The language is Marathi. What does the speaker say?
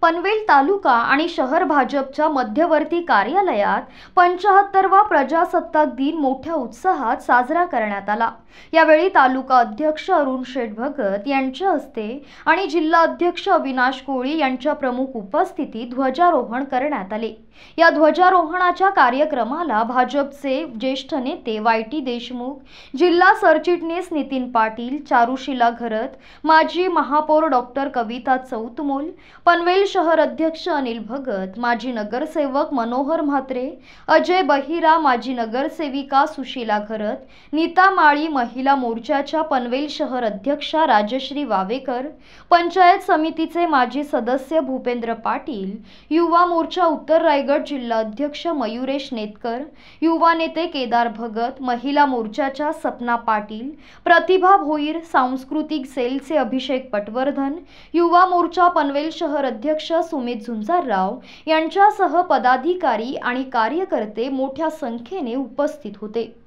पनवेल तालुका आणि शहर भाजपच्या मध्यवर्ती कार्यालयात 75वा प्रजासत्ताक दिन मोठ्या उत्साहात साजरा करण्यात आला। यावेळी तालुका अध्यक्ष अरुण शेठ भगत यांच्या हस्ते आणि जिल्हा अध्यक्ष अविनाश कोळी यांच्या प्रमुख उपस्थितीत ध्वजारोहण करण्यात आले। या ध्वजारोहणाच्या कार्यक्रमाला भाजपचे ज्येष्ठ नेते वाय.टी. देशमुख, जिल्हा सरचिटणीस नितीन पाटील, चारुशीला घरत, माजी महापौर डॉक्टर कविता चौतमोल, पनवेल शहर अध्यक्ष अनिल भगत, माजी नगरसेवक मनोहर म्हात्रे, अजय बहिरा, माजी नगरसेविका सुशीला घरत, नीता माळी, महिला मोर्चाच्या पनवेल शहर अध्यक्षा राजश्री वावेकर, पंचायत समितीचे माजी सदस्य भूपेंद्र पाटील, युवा मोर्चा उत्तर रायगड जिल्हा अध्यक्ष मयुरेश नेतकर, युवा नेते केदार भगत, महिला मोर्चाच्या सपना पाटील, प्रतिभा भोईर, सांस्कृतिक सेलचे अभिषेक पटवर्धन, युवा मोर्चा पनवेल शहर अध्यक्ष सुमित झुंजारराव यांच्यासह पदाधिकारी आणि कार्यकर्ते मोठ्या संख्येने उपस्थित होते।